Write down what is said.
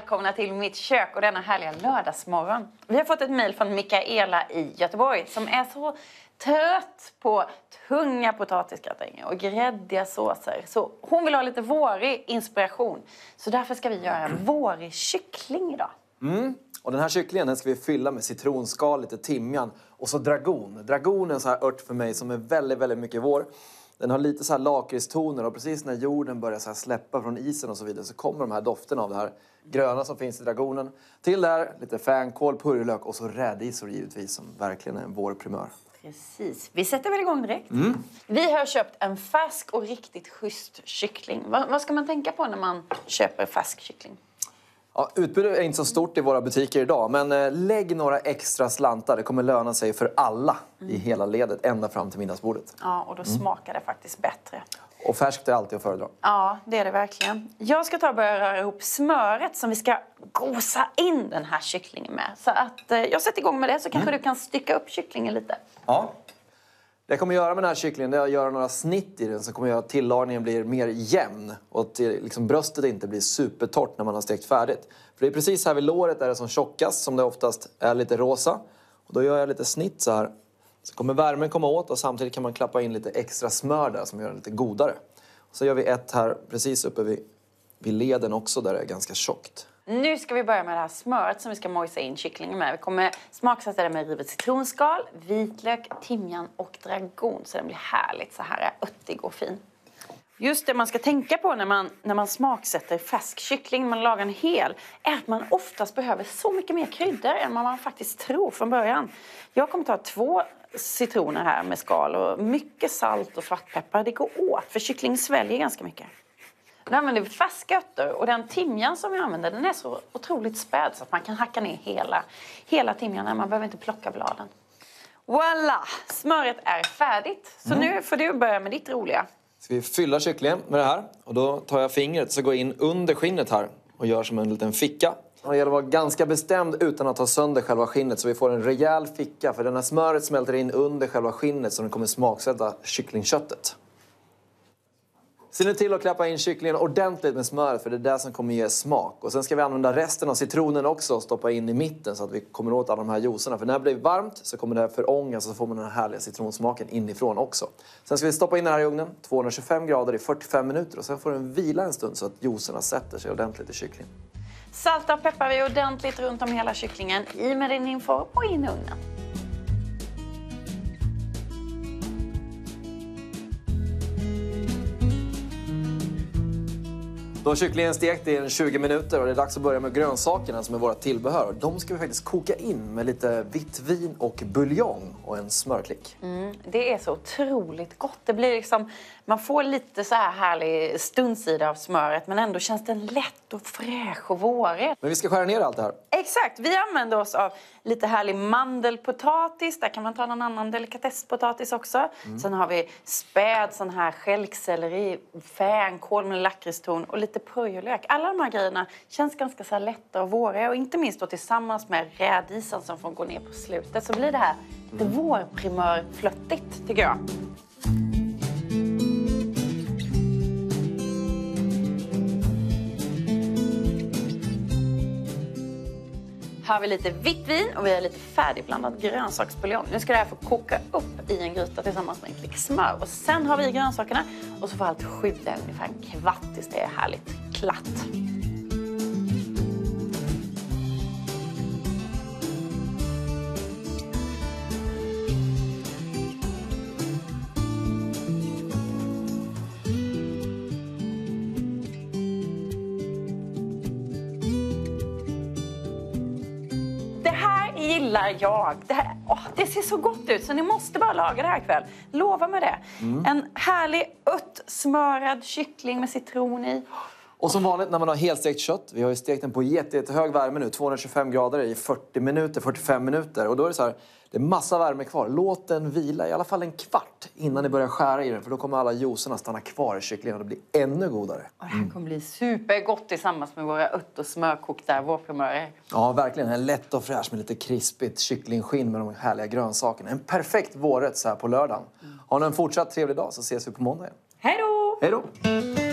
välkomna till mitt kök och denna härliga lördagsmorgon. Vi har fått ett mejl från Mikaela i Göteborg som är så trött på tunga potatisgratänger och gräddiga såser. Så hon vill ha lite vårig inspiration. Så därför ska vi göra en vårig kyckling idag. Och den här kycklingen den ska vi fylla med citronskal, lite timjan och så dragon. Dragon är en sån här ört för mig som är väldigt, väldigt mycket vår. Den har lite så här lakritstoner och precis när jorden börjar så här släppa från isen och så vidare så kommer de här dofterna av det här gröna som finns i dragonen. Till där lite fänkål, purjolök och så rädisor givetvis som verkligen är en vårprimör. Precis. Vi sätter väl igång direkt. Vi har köpt en färsk och riktigt schysst kyckling. Vad ska man tänka på när man köper färsk kyckling? Ja, utbudet är inte så stort i våra butiker idag, men lägg några extra slantar. Det kommer löna sig för alla i hela ledet, ända fram till middagsbordet. Ja, och då smakar det faktiskt bättre. Och färskt är alltid att föredra. Ja, det är det verkligen. Jag ska ta och börja röra ihop smöret som vi ska gosa in den här kycklingen med. Så att jag sätter igång med det så kanske du kan stycka upp kycklingen lite. Ja. Det jag kommer göra med den här kycklingen är att göra några snitt i den som kommer göra att tillagningen blir mer jämn. Och att liksom bröstet inte blir supertorrt när man har stekt färdigt. För det är precis här vid låret där det är som tjockast som det oftast är lite rosa. Och då gör jag lite snitt så här. Så kommer värmen komma åt och samtidigt kan man klappa in lite extra smör där som gör det lite godare. Och så gör vi ett här precis uppe vid leden också där det är ganska tjockt. Nu ska vi börja med det här smöret som vi ska mojsa in kycklingen med. Vi kommer smaksätta det med rivet citronskal, vitlök, timjan och dragon. Så den blir härligt så här örtig och fin. Just det man ska tänka på när man smaksätter färsk kyckling, man lagar en hel, är att man oftast behöver så mycket mer kryddor än vad man faktiskt tror från början. Jag kommer ta 2 citroner här med skal och mycket salt och svartpeppar. Det går åt för kyckling sväljer ganska mycket. Nu använder vi färska örter och den timjan som vi använder den är så otroligt späd så att man kan hacka ner hela timjan. Man behöver inte plocka bladen. Voila! Smöret är färdigt. Så nu får du börja med ditt roliga. Ska vi fylla kycklingen med det här. Och då tar jag fingret så går jag in under skinnet här och gör som en liten ficka. Och det gäller att vara ganska bestämd utan att ta sönder själva skinnet så vi får en rejäl ficka. För den här smöret smälter in under själva skinnet så den kommer smaksätta kycklingköttet. Se nu till att klappa in kycklingen ordentligt med smöret för det är det som kommer ge smak. Och sen ska vi använda resten av citronen också och stoppa in i mitten så att vi kommer åt alla de här juicerna. För när det blir varmt så kommer det här förångas och så får man den här härliga citronsmaken inifrån också. Sen ska vi stoppa in den här i ugnen, 225 grader i 45 minuter och sen får den vila en stund så att juicerna sätter sig ordentligt i kycklingen. Salta och peppar vi ordentligt runt om hela kycklingen, i med din info och in i ugnen. Då har kycklingen stekt i 20 minuter och det är dags att börja med grönsakerna som är våra tillbehör. De ska vi faktiskt koka in med lite vitt vin och buljong och en smörklick. Det är så otroligt gott. Det blir liksom, man får lite så här härlig stundsida av smöret men ändå känns den lätt och fräsch och vårig. Men vi ska skära ner allt det här. Exakt, vi använder oss av lite härlig mandelpotatis. Där kan man ta någon annan delikatesspotatis också. Sen har vi späd sån här stjälkselleri, fänkål med lakritston och lite purjolök. Alla de här grejerna känns ganska så här lätta och våriga. Och inte minst då tillsammans med rädisen som får gå ner på slutet så blir det här lite vårprimörflöttigt tycker jag. Här har vi lite vitt vin och vi har lite färdigblandad grönsaksbuljong. Nu ska det här få koka upp i en gryta tillsammans med en klick smör. Och sen har vi grönsakerna och så får allt sjuda ungefär en kvart tills det är härligt glatt. Gillar jag. Det ser så gott ut så ni måste bara laga det här kväll. Lova med det. En härlig smörad kyckling med citron i. Och som vanligt när man har helstekt kött. Vi har ju stekt den på jättehög värme nu. 225 grader i 40 minuter, 45 minuter. Och då är det så här, det är massa värme kvar. Låt den vila i alla fall en kvart innan ni börjar skära i den. För då kommer alla juicerna stanna kvar i kycklingen och det blir ännu godare. Och det här kommer bli supergott tillsammans med våra ört- och smörkokta vårprimörer. Ja, verkligen. En lätt och fräsch med lite krispigt kycklingskinn med de härliga grönsakerna. En perfekt vårrätt så här på lördagen. Har ni en fortsatt trevlig dag så ses vi på måndag igen. Hej då! Hej då!